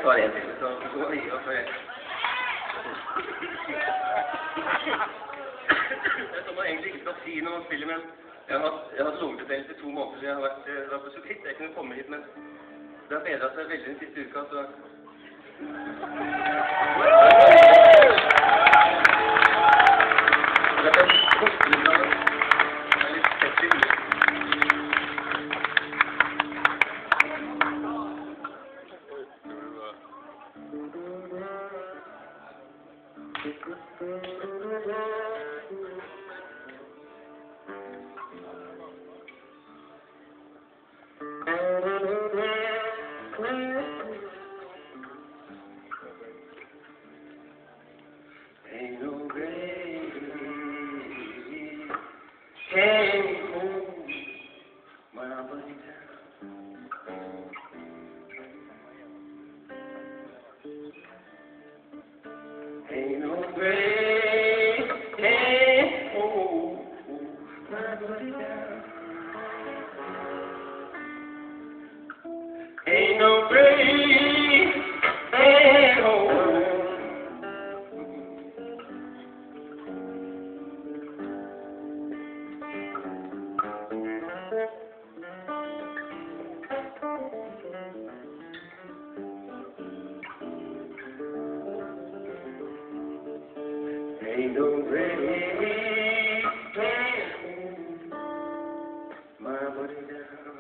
tar en til, så går vi og får... Det er som man egentlig ikke skal si når man spiller, men jeg har hatt lungebetennelse i 2 måneder, så jeg har vært på så vidt jeg kunne komme hit, men det har bedret seg veldig den siste uka, så... Det er kostelig bra, det er litt spesielt. Ain't no grave can hold my body down. Ain't no grave can hold my body down. Ain't no grave can hold. Ain't no grave can hold my body down.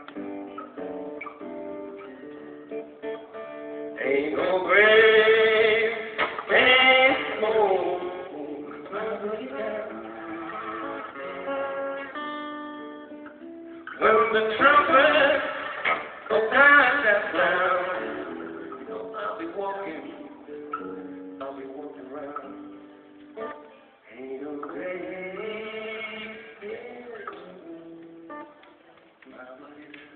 Ain't no grave can hold my body down. When the trumpet of God has sound, you know I'll be walking around. Ain't no grave can hold my body down.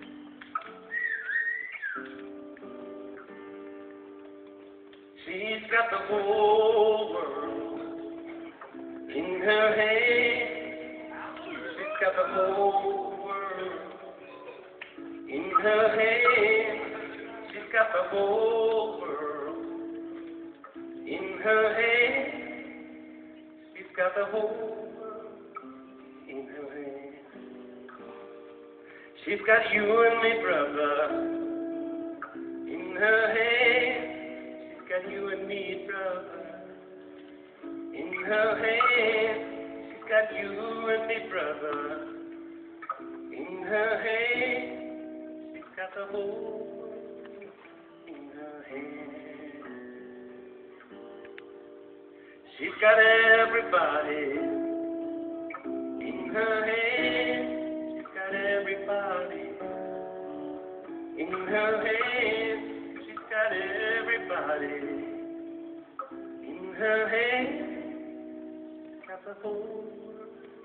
She's got the whole world in her hand. She's got the whole world in her hand. She's got the whole world in her hand. She's got the whole world in her hand. She's got you and me, brother, in her hand. She's got you and me, brother, in her hand. She's got you and me, brother, in her hand. She's got the whole world in her hand. She's got everybody in her hand. She's got everybody in her hand. She's got everybody in her hand. She's got the whole world